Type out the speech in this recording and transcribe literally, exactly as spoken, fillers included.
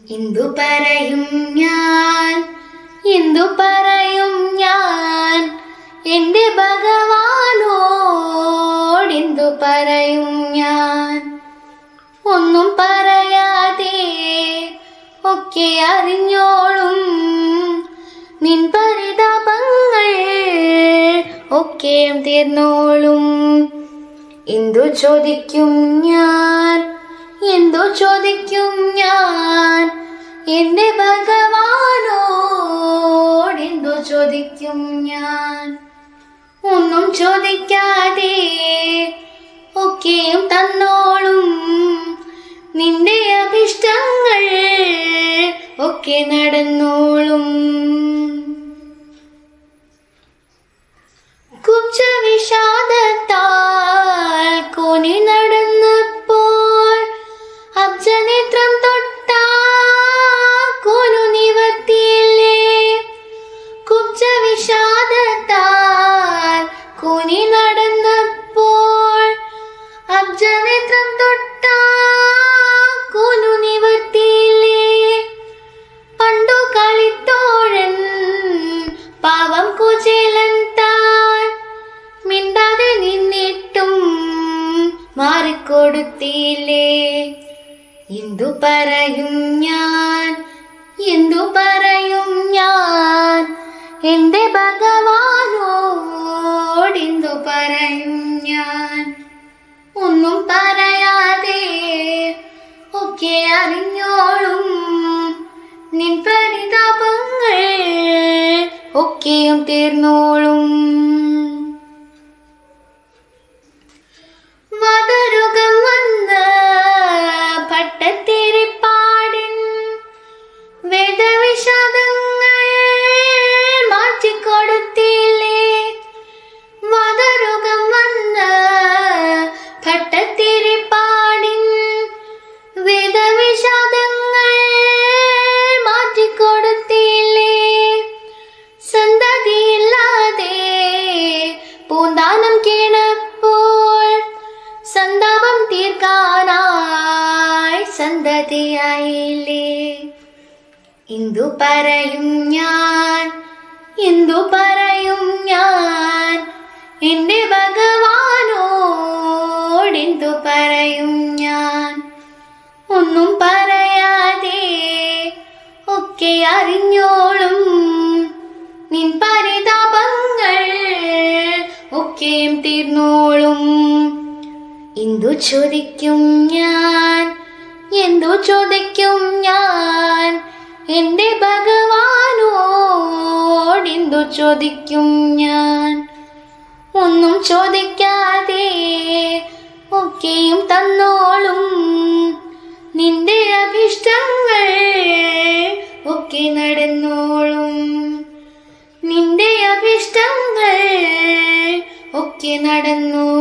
എന്തു പറയും ഞാൻ, എന്തു പറയും ഞാൻ എന്റെ ഭഗവാനോട്, എന്തു പറയും ഞാൻ. ഒന്നും പറയാതെ ഒക്കെ അറിഞ്ഞോളും നിൻ പരിതാപങ്ങൾ ഒക്കെയും തീർന്നോളും. എന്തു ചോദിക്കും ഞാൻ, എന്തു ചോദിക്കും ഞാൻ എന്റെ ഭഗവാനോട്, എന്തു ചോദിക്കും ഞാൻ. ഒന്നും ചോദിക്കാതെ ഒക്കെയും തന്നോളും നിന്റെ അഭിഷ്ടങ്ങൾ ഒക്കെ നടന്നോളും. കുബ്ജ വിഷാദത്താൽ കോനി നടന്നപ്പോൾ അബ്ജനേത്രം തൊട്ട കോനു നിവർത്തിയില്ലേ. കുബ്ജ വിഷാദത്താൽ കോനി നടന്നപ്പോൾ അബ്ജനേത്രം തൊട്ട കോനു നിവർത്തിയില്ലേ. പണ്ടു കളിത്തോഴൻ പാവം കുചേലൻ താൻ മിണ്ടാതെ നിന്നിട്ടും മാറിക്കൊടുത്തില്ലേ. എന്തു പറയും ഞാൻ, എന്തു പറയും ഞാൻ എന്റെ ഭഗവാനോട്, എന്തു പറയും ഞാൻ. ഒന്നും പറയാതെ ഒക്കെ അറിഞ്ഞോളും നിൻ പരിതാപങ്ങൾ ഒക്കെയും തീർന്നോളും. വദരുകം വന്ന ഭട്ടത്തിരിപ്പാടിൻ വേദവിഷാദങ്ങൾ മാറ്റിക്കൊടുത്തില്ലേ. വദരുകം വന്ന ഭട്ടത്തിരിപ്പാടിൻ വേദവിഷാദങ്ങൾ മാറ്റിക്കൊടുത്തില്ലേ. സന്തതിയില്ലാതെ പൂന്താനം കേണപ്പോൾ സന്താപം തീർക്കാനായി സന്തതിയായില്ലേ. എന്തു പറയും ഞാൻ, എന്തു പറയും ഞാൻ എന്റെ ഭഗവാനോട്, എന്തു പറയും ഞാൻ. ഒന്നും പറയാതെ ഒക്കെ അറിഞ്ഞോളും നിൻ പരിതാപങ്ങൾ ഒക്കെയും തീർന്നോളും. എന്തു ചോദിക്കും ഞാൻ, എന്തു ചോദിക്കും ഞാൻ എന്റെ ഭഗവാനോട്, എന്തു ചോദിക്കും ഞാൻ. ഒന്നും ചോദിക്കാതെ ഒക്കെയും തന്നോളും നിന്റെ അഭിഷ്ടങ്ങൾ ഒക്കെ നടന്നോളും. നിന്റെ അഭിഷ്ടങ്ങൾ ഒക്കെ നടന്നു